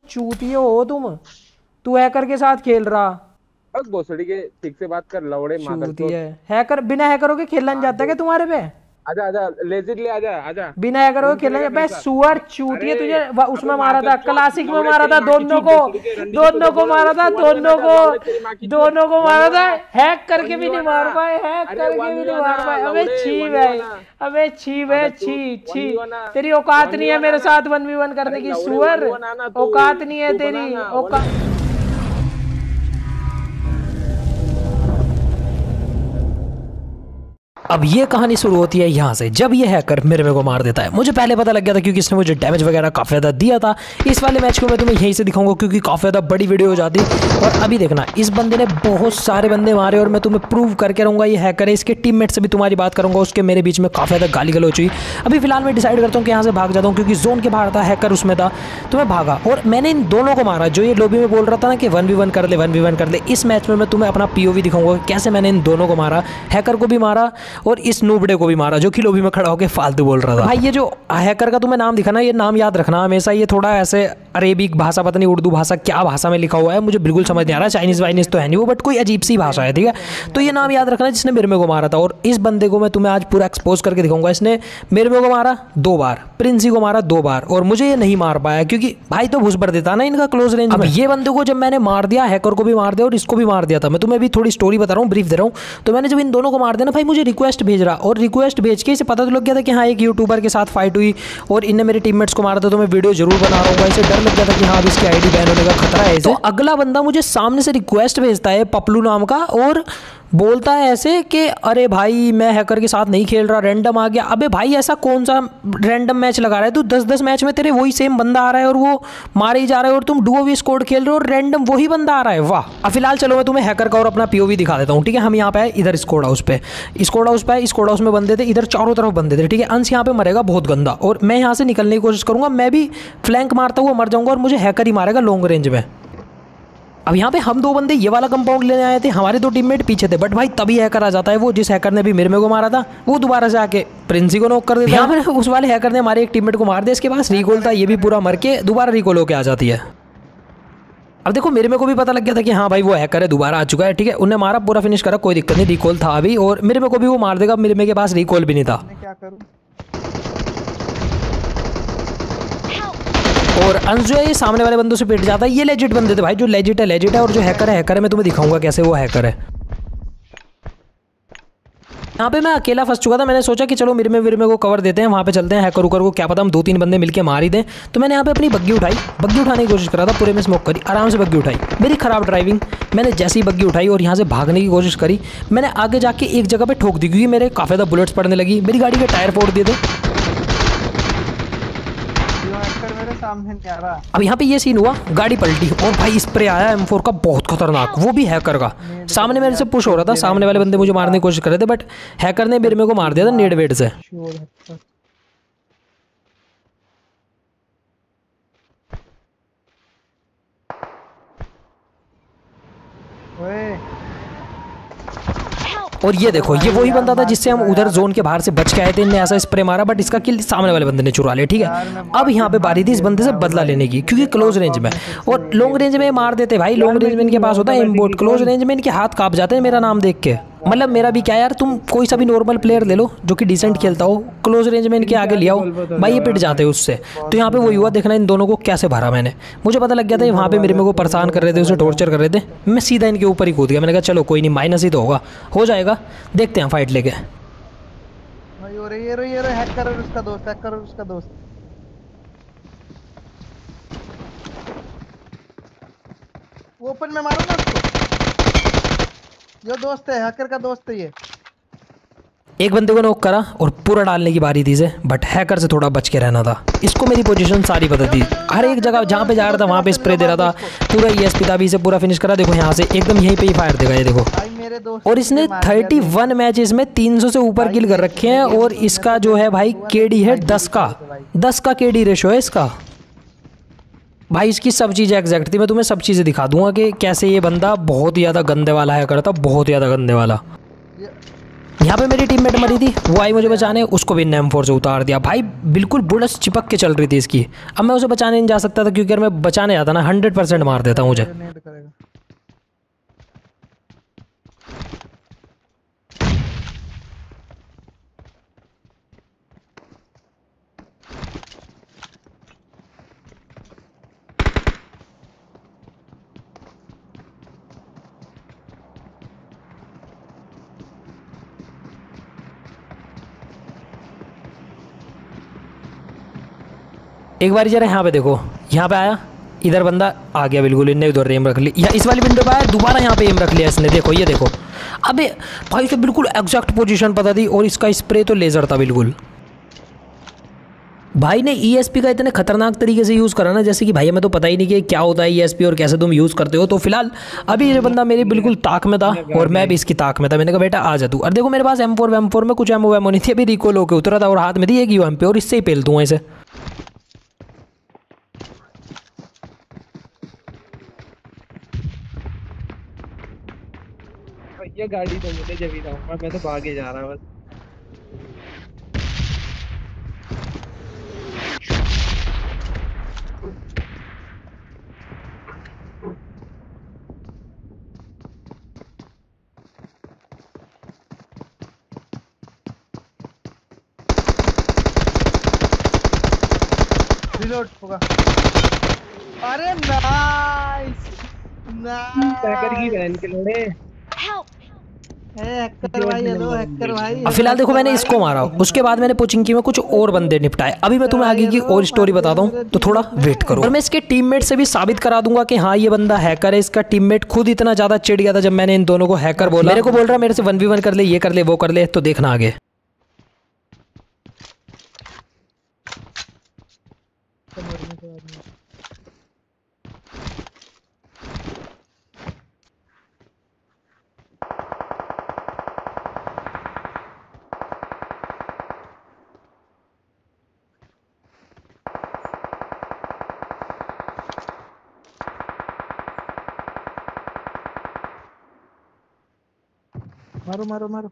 चूतिए हो तुम। तू हैकर के साथ खेल रहा। अब भोसड़ी के ठीक से बात कर, लौड़े मादरचोद। चूतिए। हैकर बिना हैकरों के खेलना नहीं हाँ जाता क्या दे। तुम्हारे पे? आजा आजा, लेजिटली आजा आजा। बिना हैकरों के गेम खेलना खेलेगा बे मेरे साथ। सुअर अरे चूतिए तुझे अबे उसमें मारा था, मादरचोद क्लासिक में लौड़े, मारा तेरी था माँ की दोनों चूत को। भोसड़ी के रंडी की दोनों तुझे को बोला मारा था, उसको वन वन दोनों आजा, को। लौड़े तेरी माँ की चूत। दोनों को वन मारा वन था। आ। हैक करके वन भी नहीं वन मार आ। पाए, हैक अरे करके वन भी नहीं वन मार आ पाए। अबे लौड़े, छी वन भाई। वन आ। अबे छी बे मादरचोद छी वन छी। वन आ। तेरी औकात वन नहीं है वन मेरे आना। साथ 1v1 करने अरे की लौड़े वन सुअर। वन आना तू। औकात नहीं है तू तेरी बनाना वन। औकात। अब ये कहानी शुरू होती है यहाँ से, जब ये हैकर मेरे को मार देता है। मुझे पहले पता लग गया था क्योंकि इसने मुझे डैमेज वगैरह काफ़ी ज़्यादा दिया था। इस वाले मैच को मैं तुम्हें यहीं से दिखाऊंगा क्योंकि काफ़ी ज़्यादा बड़ी वीडियो हो जाती। और अभी देखना, इस बंदे ने बहुत सारे बंदे मारे और मैं तुम्हें प्रूव करके रहूँगा ये हैकर है। इसके टीममेट से भी तुम्हारी बात करूँगा, उसके मेरे बीच में काफ़ी ज़्यादा गाली गलौच हुई। अभी फिलहाल मैं डिसाइड करता हूँ कि यहाँ से भाग जाता हूँ क्योंकि जोन के बाहर था, हैकर उसमें था। तो मैं भागा और मैंने इन दोनों को मारा। जो ये लॉबी में बोल रहा था ना कि 1v1 कर ले 1v1 कर ले, इस मैच में मैं तुम्हें अपना पीओवी दिखाऊंगा कैसे मैंने इन दोनों को मारा। हैकर को भी मारा और इस नूबड़े को भी मारा जो कि लॉबी में खड़ा होकर फालतू बोल रहा था। भाई ये जो हैकर का तुम्हें नाम दिखा ना, ये नाम याद रखना हमेशा। ये थोड़ा ऐसे अरेबिक भाषा, पता नहीं उर्दू भाषा क्या भाषा में लिखा हुआ है, मुझे बिल्कुल समझ नहीं आ रहा। चाइनीज़ वाइनीज़ तो है नहीं वो, बट कोई अजीब सी भाषा है, ठीक है। तो ये नाम याद रखना जिसने मेरे को मारा था। और इस बंदे को मैं तुम्हें आज पूरा एक्सपोज करके दिखाऊंगा। इसने मेरे को मारा 2 बार, प्रिंसी को मारा 2 बार और मुझे ये नहीं मार पाया क्योंकि भाई तो घुस भर देता ना इनका क्लोज रेंज में। ये बंदे को जब मैंने मार दिया, हैकर को भी मार दिया और इसको भी मार दिया था। मैं तुम्हें भी थोड़ी स्टोरी बता रहा हूँ, ब्रीफ दे रहा हूँ। तो मैंने जब इन दोनों को मार दिया ना भाई, मुझे रिक्वेस्ट भेज रहा और रिक्वेस्ट भेज के इसे पता तो लग गया था कि हाँ एक यूट्यूबर के साथ फाइट हुई और इनने मेरे टीममेट्स को मारा था, तो मैं वीडियो जरूर बना रहा हूँ। इसे डर लग गया था कि हाँ इसकी आईडी बैन होने का खतरा है। तो अगला बंदा मुझे सामने से रिक्वेस्ट भेजता है पपलू नाम का और बोलता है ऐसे कि अरे भाई मैं हैकर के साथ नहीं खेल रहा, रैंडम आ गया। अबे भाई ऐसा कौन सा रैंडम मैच लगा रहा है तू? 10-10 मैच में तेरे वही सेम बंदा आ रहा है और वो मारे ही जा रहा है और तुम डुओ वी स्क्वाड खेल रहे हो और रैंडम वही बंदा आ रहा है। वाह। अब फिलहाल चलो मैं तुम्हें हैकर का और अपना पीओवी दिखा देता हूँ, ठीक है। हम यहाँ पे इधर स्क्वाड हाउस पे, स्क्वाड हाउस पे, स्क्वाड हाउस में बंदे थे, इधर चारों तरफ बंदे थे, ठीक है। अंश यहाँ पे मरेगा बहुत गंदा और मैं यहाँ से निकलने की कोशिश करूंगा। मैं भी फ्लैंक मारता हुआ मर जाऊंगा और मुझे हैकर ही मारेगा लॉन्ग रेंज में। अब यहाँ पे हम 2 बंदे ये वाला कंपाउंड लेने आए थे, हमारे 2 टीममेट पीछे थे, बट भाई तभी हैकर आ जाता है। वो जिस हैकर ने भी मेरे को मारा था वो दोबारा से आके प्रिंसी को नॉक कर देता है। यहाँ पे उस वाले हैकर ने हमारे एक टीममेट को मार दिया, इसके पास रिकॉल था, ये भी पूरा मर के दोबारा रिकॉल होके आ जाती है। अब देखो मेरे को भी पता लग गया था कि हाँ भाई वो हैकर है, दोबारा आ चुका है, ठीक है। उन्हें मारा, पूरा फिनिश करा, कोई दिक्कत नहीं, रिकॉल था अभी और मेरे को भी वो मार देगा। मेरे के पास रिकॉल भी नहीं था। क्या करूं? और अंश जो है ये सामने वाले बंदों से पिट जाता है। ये लेजिट बंदे थे भाई, जो लेजिट है और जो हैकर है मैं तुम्हें दिखाऊंगा कैसे वो हैकर है। यहाँ पे मैं अकेला फंस चुका था। मैंने सोचा कि चलो मेरे को कवर देते हैं, वहाँ पे चलते हैं, हैकर उकर को क्या पता हम 2-3 बंदे मिलके मार ही दें। तो मैंने यहाँ पे अपनी बग्गी उठाई, बग्गी उठाने की कोशिश करा था, पूरे में स्मोक करी, आराम से बग्गी उठाई। मेरी खराब ड्राइविंग, मैंने जैसी बग्गी उठाई और यहाँ से भागने की कोशिश करी, मैंने आगे जाके एक जगह पे ठोक दी क्योंकि मेरे काफ़ी ज़्यादा बुलेट्स पड़ने लगी। मेरी गाड़ी के टायर फोड़ दिए थे। सामने नहीं आ रहा। अब यहाँ पे ये सीन हुआ, गाड़ी पलटी और भाई स्प्रे आया M4 का बहुत खतरनाक, वो भी हैकर का। सामने मेरे से पुश हो रहा था, सामने वाले बंदे मुझे मारने की कोशिश कर रहे थे बट हैकर ने मेरे को मार दिया था नेड वेट से। और ये देखो ये वही बंदा था जिससे हम उधर जोन के बाहर से बच के आए थे। इनने ऐसा स्प्रे मारा बट इसका किल सामने वाले बंदे ने चुरा लिया, ठीक है। अब यहाँ पे बारी थी इस बंदे से बदला लेने की क्योंकि क्लोज रेंज में और लॉन्ग रेंज में मार देते भाई। लॉन्ग रेंज में इनके पास होता है एमबोट, क्लोज रेंज में इनके हाथ कांप जाते हैं मेरा नाम देख के। मतलब मेरा भी क्या यार, तुम कोई सा भी नॉर्मल प्लेयर ले लो जो कि डिसेंट खेलता हो, क्लोज रेंज में इनके आगे ले आओ भाई ये पिट जाते हैं उससे। तो यहाँ पे वही हुआ, देखना इन दोनों को कैसे भरा मैंने। मुझे पता लग गया था वहाँ पे मेरे को परेशान कर रहे थे, उसे टॉर्चर कर रहे थे। मैं सीधा इनके ऊपर ही कूद गया। मैंने कहा चलो कोई नहीं, माइनस ही तो होगा, हो जाएगा, देखते हैं फाइट लेके। ये हैकर और उसका दोस्त, हैकर और उसका दोस्त। ओपन में मारो ना उसको, जो दोस्त है हैकर का दोस्त है ये। एक बंदे को नॉक करा और पूरा डालने की बारी थी इसे, बट हैकर से थोड़ा बच के रहना था। इसको मेरी पोजीशन सारी पता थी, हर एक जगह जहाँ पे जा रहा था वहाँ पे स्प्रे दे रहा था। पूरा ESP था, अभी इसे पूरा फिनिश करा। देखो यहाँ से एकदम यहीं पे ही फायर देगा ये देखो। और इसने 31 मैचेस में 300 से ऊपर किल कर रखे हैं और इसका जो है भाई KD है 10 का KD रेशो है इसका भाई। इसकी सब चीज़ें एग्जैक्ट थी, मैं तुम्हें सब चीज़ें दिखा दूंगा कि कैसे ये बंदा बहुत ही ज़्यादा गंदे वाला है करता, बहुत ही ज़्यादा गंदे वाला। यहाँ पे मेरी टीममेट मरी थी, वो आई मुझे बचाने, उसको भी M4 से उतार दिया भाई। बिल्कुल बुलेट चिपक के चल रही थी इसकी। अब मैं उसे बचाने नहीं जा सकता था, क्योंकि अगर मैं बचाने जाता ना 100% मार देता मुझे। नेट करेगा। एक बार जरा यहाँ पे देखो, यहाँ पे आया, इधर बंदा आ गया बिल्कुल, इनने उधर एम रख ली, या इस वाली विंडो पे आया, दोबारा यहाँ पे एम रख लिया इसने, देखो ये देखो। अबे भाई तो बिल्कुल एग्जैक्ट पोजीशन पता थी, और इसका स्प्रे तो लेजर था बिल्कुल। भाई ने ESP का इतने खतरनाक तरीके से यूज़ करा ना, जैसे कि भाई हमें तो पता ही नहीं कि क्या होता है ESP और कैसे तुम यूज़ करते हो। तो फिलहाल अभी ये बंदा मेरी बिल्कुल ताक में था, और मैं भी इसकी ताक में था। मैंने कहा बेटा आ जा तू। और देखो मेरे पास M4 में कुछ एमओ नहीं थी, अभी रिकॉल होकर उतरा था, और हाथ में थी एक UMP, और इससे ही पेल दूँ इसे। ये गाड़ी तो मुझे जब ही रहूंगा, मैं तो भागे जा रहा बस। रिलोड होगा। अरे नाइस टैकर की बहन के लोड़े। हैकर भाई, हेलो हैकर भाई। अब फिलहाल देखो मैंने इसको मारा, उसके बाद मैंने पोचिंकी में कुछ और बंदे निपटाए। अभी मैं तुम्हें आगे की और स्टोरी बताता हूँ, तो थोड़ा वेट करो। और मैं इसके टीममेट से भी साबित करा दूंगा कि हाँ ये बंदा हैकर है। इसका टीममेट खुद इतना ज्यादा चिढ़ गया था जब मैंने इन दोनों को हैकर बोला। मेरे को बोल रहा मेरे से 1v1 कर ले, ये कर ले, वो कर ले, तो देखना आगे। मारो मारो मारो।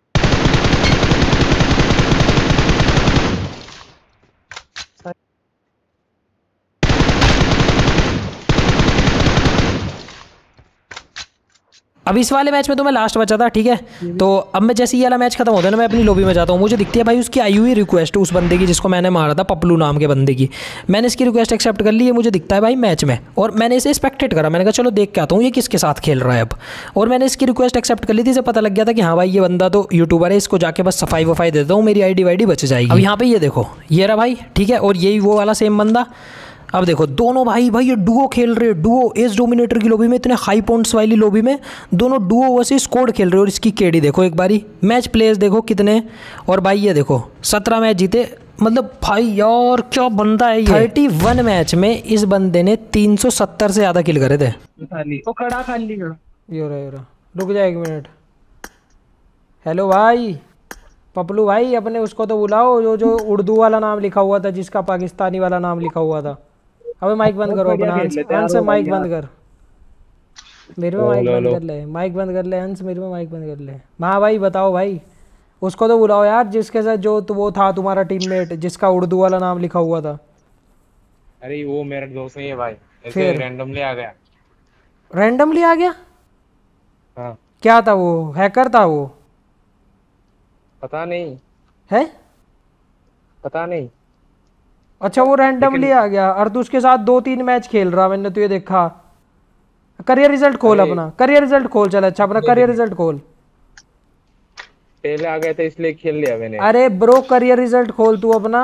अब इस वाले मैच में तो मैं लास्ट बचा था, ठीक है। तो अब मैं जैसे ये वाला मैच खत्म होता है ना, मैं अपनी लॉबी में जाता हूँ। मुझे दिखती है भाई उसकी आई हुई रिक्वेस्ट, उस बंदे की जिसको मैंने मारा था, पपलू नाम के बंदे की। मैंने इसकी रिक्वेस्ट एक्सेप्ट कर ली, ये मुझे दिखता है भाई मैच में, और मैंने इसे स्पेक्टेट करा। मैंने कहा चलो देख के आता हूँ ये किसके साथ खेल रहा है अब। और मैंने इसकी रिक्वेस्ट एक्सेप्ट कर ली थी, इसे पता लग गया था कि हाँ भाई ये बंदा तो यूट्यूबर है, इसको जाके बस सफाई वफाई देता हूँ, मेरी ID वाईडी बच जाएगी। अब यहाँ पे ये देखो, ये रहा भाई, ठीक है, और यही वो वाला सेम बंदा। अब देखो दोनों भाई ये डुओ खेल रहे हैं, डुओ एस डोमिनेटर की लॉबी में, इतने हाई पॉइंट्स वाली लॉबी में दोनों डुओ वर्सेस स्क्वाड खेल रहे हैं। और इसकी केडी देखो एक बारी, मैच प्लेयर्स देखो कितने, और भाई ये देखो 17 मैच जीते। मतलब भाई यार क्या बंदा है ये। 31 मैच में इस बंदे ने 370 से ज़्यादा किल करे थे। खाली वो खड़ा, खाली खड़ा। ये रहा, रुक जा 1 मिनट। हेलो भाई पपलू भाई, अपने उसको तो बुलाओ जो उर्दू वाला नाम लिखा हुआ था, जिसका पाकिस्तानी वाला नाम लिखा हुआ था। अबे माइक बंद करो अपना, हंस माइक बंद कर, मेरे में माइक बंद कर ले, माइक बंद कर ले हंस, मेरे में माइक बंद कर ले। हाँ भाई बताओ भाई, उसको तो बुलाओ यार जिसके साथ जो तो वो था तुम्हारा टीममेट, जिसका उर्दू वाला नाम लिखा हुआ था। अरे वो मेरा दोस्त नहीं है भाई, ऐसे रैंडमली आ गया। रैंडमली आ गया? हाँ। क्या था वो, हैकर था वो? पता नहीं है, पता नहीं। अच्छा वो रैंडमली आ गया, और तू उसके साथ 2-3 मैच खेल रहा, मैंने तो ये देखा। करियर रिजल्ट खोल अपना, करियर रिजल्ट खोल, चल अच्छा अपना करियर रिजल्ट खोल। पहले आ गया था इसलिए खेल लिया मैंने। अरे ब्रो करियर रिजल्ट खोल तू अपना,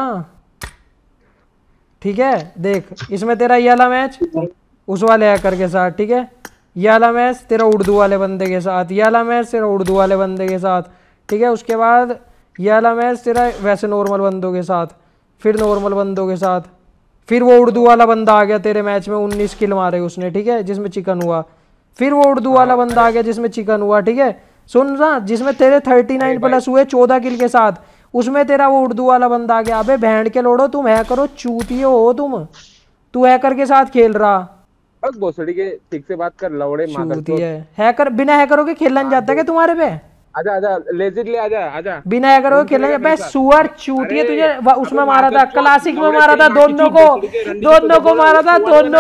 ठीक है। देख इसमें तेरा ये वाला मैच उस वाले हैकर के साथ, ठीक है। ये वाला मैच तेरा उर्दू वाले बंदे के साथ, ये वाला मैच तेरा उर्दू वाले बंदे के साथ, ठीक है। उसके बाद ये वाला मैच तेरा वैसे नॉर्मल बंदों के साथ, फिर नॉर्मल बंदों के साथ, फिर वो उर्दू वाला बंदा आ गया तेरे मैच में 19 किल मारे उसने, ठीक है, जिसमें चिकन हुआ। फिर वो उर्दू वाला बंदा आ गया जिसमें चिकन हुआ, ठीक है। सुन ना, जिसमें तेरे 39 प्लस हुए 14 किल के साथ, उसमें तेरा वो उर्दू वाला बंदा आ गया। अबे बैंड के लोड़ो, तुम है करो चूतियो हो तुम, तू हैकर के साथ खेल रहा। भोसड़ी के ठीक से बात कर, लौड़े मादर चूतिया हैकर, बिना हैकरों के खेलने जाता है क्या तुम्हारे पे? आजा आजा लेजिटली आजा आजा। बिना हैकर को खेलेंगे बे सुअर चूतिए, तुझे उसमें मारा था, क्लासिक में मारा था, दोनों को मारा था,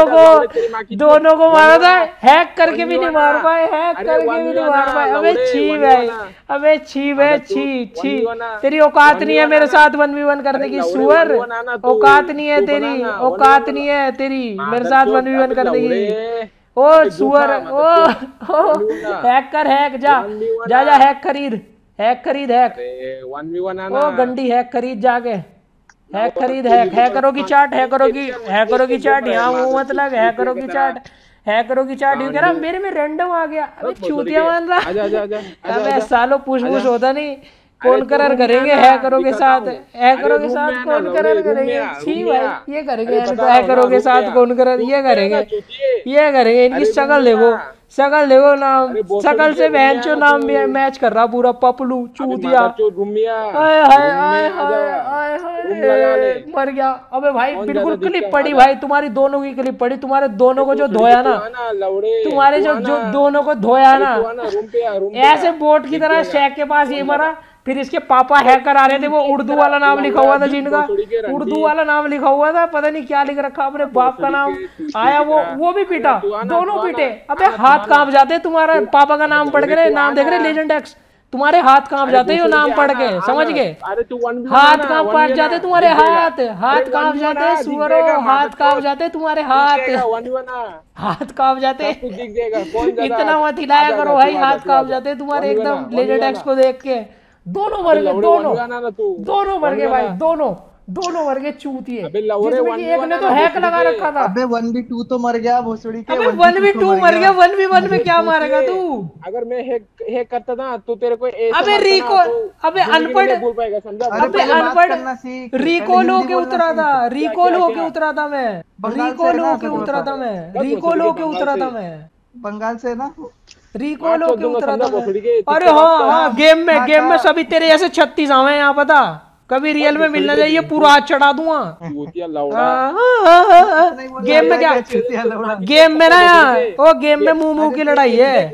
दोनों को मारा था, हैक करके भी नहीं मार पाए, हैक करके भी नहीं मार पाए। अबे छी भाई, अबे छी भाई, छी, तेरी औकात नहीं है मेरे साथ 1v1 करने की सुअर, औकात नहीं है तेरी, औकात नहीं है तेरी मेरे साथ 1v1 करने की। ओ सुअर, ओ हैकर, हैक जा हैक खरीद, हैक 1v1 आना। ओ गंडी हैक खरीद जाके, हैक खरीद, हैकरों की चाट, हैकरों की चाट यहाँ मुंह मत लग, हैकरों की चाट यूं कह रहा मेरे में रैंडम आ गया। अबे चूतिया मान रहा, अबे सालों पुश होता नहीं, कौन करर करेंगे हैकरों के साथ, कौन करर करेंगे, छी भाई ये करेंगे हैकरों के साथ, कौन करर, ये करेंगे इनकी शक्ल देखो नाम, शक्ल से बहनचो नाम मैच कर रहा पूरा, पपलू चूतिया, हाय हाय हाय हाय हाय मर गया। अबे भाई बिल्कुल क्लिप पड़ी भाई, तुम्हारी दोनों की क्लिप पड़ी, तुम्हारे दोनों को जो धोया ना, तुम्हारे जो दोनों को धोया ना, ऐसे बोट की तरह शेख के पास ये मरा। फिर इसके पापा हैकर आ रहे थे, वो उर्दू वाला नाम लिखा हुआ था, जिनका उर्दू वाला नाम लिखा हुआ था, पता नहीं क्या लिख रखा अपने बाप का नाम आया, वो भी पीटा, दोनों पीटे। अबे हाथ कांप जाते तुम्हारा पापा का नाम पढ़ के, नाम देख रहे लेजेंड एक्स, तुम्हारे हाथ कांप जाते हो नाम पढ़ के, समझ गए, हाथ कांप जाते तुम्हारे, हाथ कांप जाते सुअरो, हाथ कांप जाते तुम्हारे, हाथ कांप जाते। इतना मत हिलाया करो भाई, हाथ कांप जाते तुम्हारे एकदम लेजेंड एक्स को देख के। दोनों मर गए, दोनों मर गए भाई, दोनों मर गए चूतिए, जिसमें कि एक ने तो हैक लगा रखा था। अबे 1v2 तो मर गया भोसड़ी के, अबे 1v2 मर गया, 1v1 में क्या मारेगा तू? अगर मैं हैक करता ना तो तेरे को अबे रिकॉल, अबे अनपढ़, अबे अनपढ़, रिकॉल होके उतरा था, रिकॉल होके उतरा था मैं, बंगाल से ना, रिकॉल होके उतरा था मैं। अरे हाँ, गेम में सभी तेरे जैसे 36 आवे यहाँ, पता कभी रियल में मिलना चाहिए, पूरा हाथ चढ़ा दूंगा। गेम में क्या, गेम में ना यार, वो गेम में मुंह की लड़ाई है।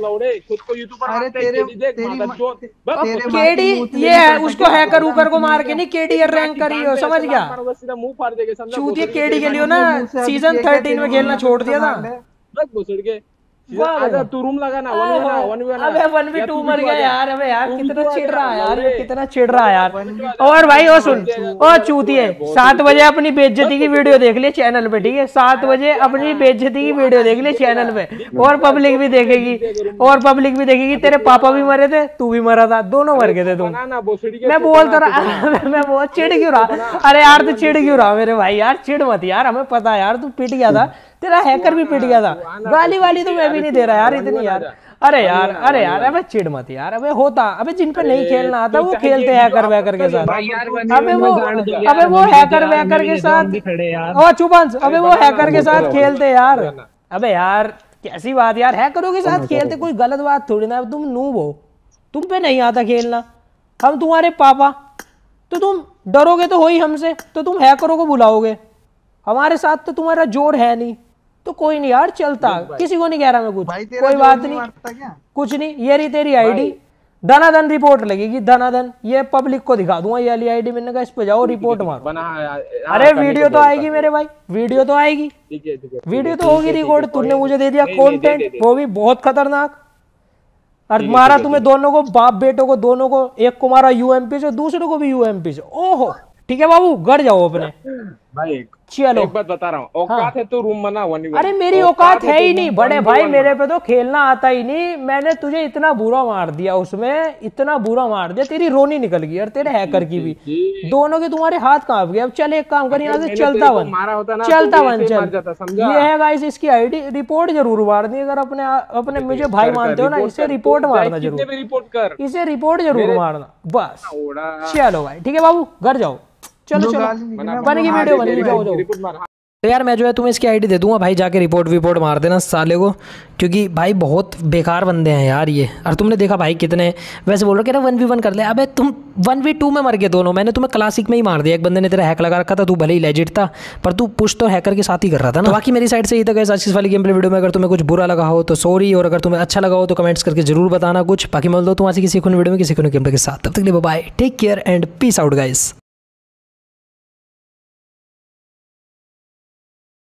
केडी ये है, उसको हैकर ऊकर को मार के नहीं, केडी रैंक करी हो, समझ गया? चूतिए केडी के लिए ना सीजन 13 में खेलना छोड़ दिया था। आजा तू रूम लगा ना, 1v1 अबे 1v2 मर गया यार। अबे यार कितना चिढ़ रहा है यार, ये कितना चिढ़ रहा है यार। और भाई वो सुन, ओ चूतिए 7 बजे अपनी बेइज्जती की वीडियो देख ले चैनल पे, ठीक है? 7 बजे अपनी बेइज्जती की वीडियो देख ले चैनल पे, और पब्लिक भी देखेगी, तेरे पापा भी मरे थे, तू भी मरा था, दोनों मर गए थे तुम। मैं बोल तो रहा, मैं बहुत चिढ़ क्यों रहा? अरे यार तू चिढ़ क्यों रहा मेरे भाई? यार चिढ़ मत यार, हमें पता है यार तू पिट गया था, तेरा हैकर भी पिट गया था, गाली वाली तो मैं भी नहीं दे रहा यार इतनी यार। अरे यार अबे चिढ़ मत यार। अबे होता, अबे जिन पे नहीं खेलना आता वो खेलते हैकर वैकर के साथ। अबे वो हैकर वैकर के साथ, ओ चुपंस, अबे वो हैकर के साथ खेलते यार। अबे यार कैसी बात यार, हैकरों के साथ खेलते कोई गलत बात थोड़ी ना। तुम नूब हो, तुम पे नहीं आता खेलना, हम तुम्हारे पापा, तो तुम डरोगे तो हो ही हमसे, तो तुम हैकरों को बुलाओगे। हमारे साथ तो तुम्हारा जोर है नहीं, तो कोई नहीं यार, चलता, किसी को नहीं कह रहा मैं कुछ, कोई बात नहीं, कुछ नहीं। ये रही तेरी आईडी, धनाधन रिपोर्ट लगेगी, धनाधन, ये पब्लिक को दिखा दूंगा ये वाली आईडी, मैंने कहा इस पे जाओ रिपोर्ट मारो। अरे वीडियो तो आएगी मेरे भाई, वीडियो तो आएगी, वीडियो तो होगी रिकॉर्ड। तूने मुझे दे दिया कंटेंट, वो भी बहुत खतरनाक, और मारा तुम्हें दोनों को, बाप बेटों को दोनों को, एक को मारा यूएमपी से, दूसरे को भी यूएमपी से। ओहो ठीक है बाबू, घर जाओ अपने भाई। चलो एक बात बता रहा हूँ, औकात है तो रूम बना 1v1। अरे मेरी औकात है ही नहीं बड़े भाई, मेरे पे तो खेलना आता ही नहीं। मैंने तुझे इतना बुरा मार दिया उसमें, इतना बुरा मार दिया, तेरी रोनी निकल गई और तेरे हैकर की भी, दोनों के तुम्हारे हाथ कांप गए। अब चल एक काम कर, यहाँ से चलता बन, चल। ये है गाइस इसकी आईडी, रिपोर्ट जरूर मारनी, अगर अपने मुझे भाई मानते हो ना, इसे रिपोर्ट मारना जरूर, इसे रिपोर्ट जरूर मारना बस। चलो भाई ठीक है बाबू, घर जाओ, चलो बनेगी वीडियो, बनेगी, जाओ। तो यार मैं जो है तुम्हें इसकी आईडी दे दूंगा भाई, जाके रिपोर्ट मार देना साले को, क्योंकि भाई बहुत बेकार बंदे हैं यार ये। और तुमने देखा भाई कितने वैसे बोल रहे कि ना 1v1 कर ले, अबे तुम 1v2 में मर गए दोनों, मैंने तुम्हें क्लासिक में ही मार दिया। एक बंदे ने तेरा हैक लगा रखा था, तू भले ही लेजिट था पर तू पुश तो हैकर के साथ ही कर रहा था ना। तो बाकी मेरी साइड से यही था गाइस आज इस वाली गेम प्ले वीडियो में। अगर तुम्हें कुछ बुरा लगा हो तो सॉरी, और अगर तुम्हें अच्छा लगा हो तो कमेंट्स करके जरूर बताना कुछ। बाकी मिल दो तुम्हारी किसी वीडियो में किसी गेम प्ले के साथ, तब तक के लिए bye, take care and peace out guys.